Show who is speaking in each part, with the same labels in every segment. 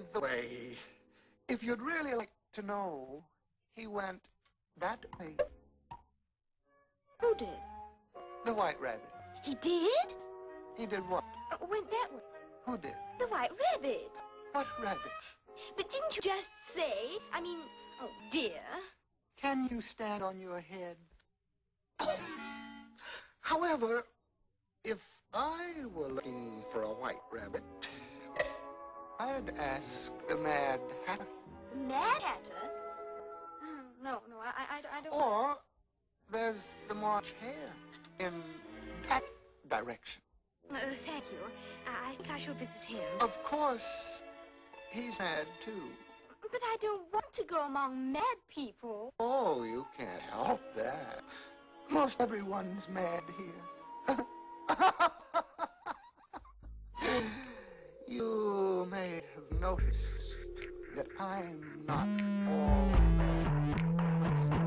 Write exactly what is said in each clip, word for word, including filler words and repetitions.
Speaker 1: the way. If you'd really like to know, he went that way.
Speaker 2: Who did?
Speaker 1: The White Rabbit.
Speaker 2: He did?
Speaker 1: He did what?
Speaker 2: Uh, went that way.
Speaker 1: Who did?
Speaker 2: The White Rabbit.
Speaker 1: What rabbit?
Speaker 2: But didn't you just say, I mean, oh dear.
Speaker 1: Can you stand on your head? However, if I were looking for a white rabbit, I'd ask the Mad Hatter.
Speaker 2: Mad Hatter? Uh, no, no, I, I, I don't...
Speaker 1: Or there's the March Hare in that direction.
Speaker 2: Uh, thank you. I, I think I should visit him.
Speaker 1: Of course, he's mad too.
Speaker 2: But I don't want to go among mad people.
Speaker 1: Oh, you can't help that. Most everyone's mad here. You may have noticed that I'm not all mad myself.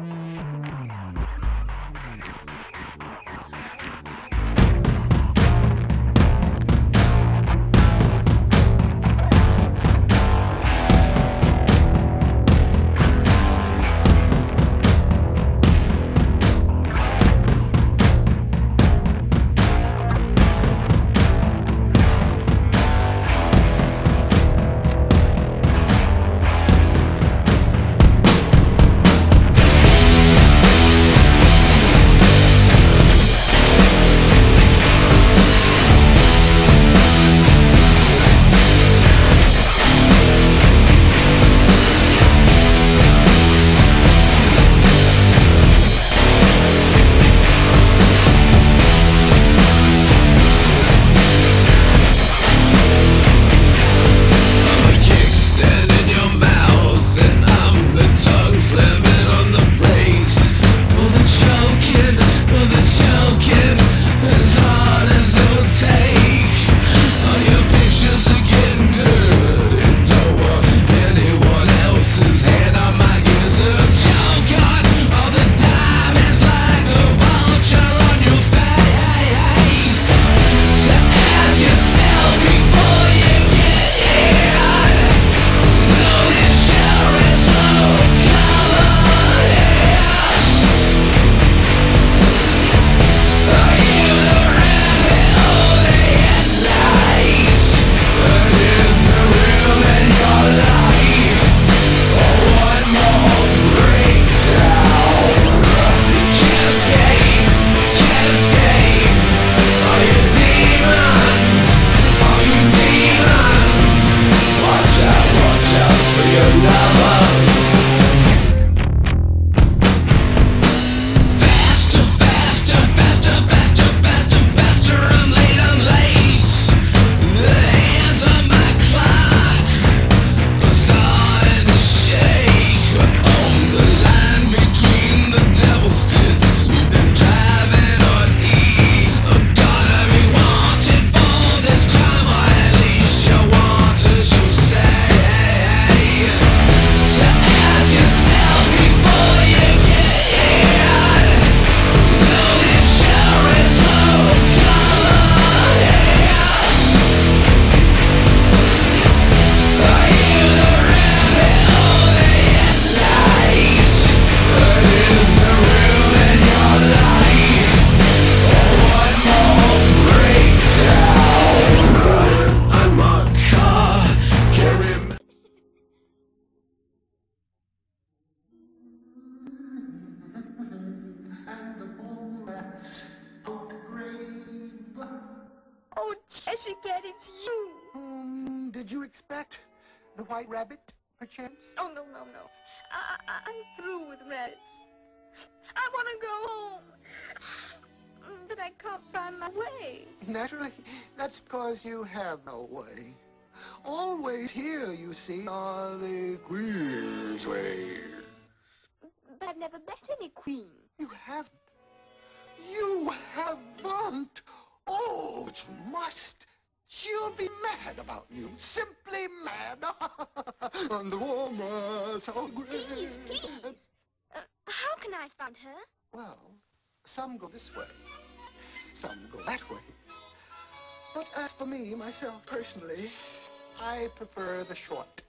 Speaker 2: Oh, Cheshire Cat, it's you.
Speaker 1: Um, did you expect the White Rabbit, perchance?
Speaker 2: Oh, no, no, no. I, I, I'm through with rabbits. I want to go home. But I can't find my way.
Speaker 1: Naturally, that's because you have no way. Always here, you see, are the Queen's ways.
Speaker 2: But I've never met any queen.
Speaker 1: You haven't. You haven't. Oh, you must. She'll be mad about you. Simply mad. And the woman so great.
Speaker 2: Please, please. Uh, how can I find her?
Speaker 1: Well, some go this way. Some go that way. But as for me, myself, personally, I prefer the short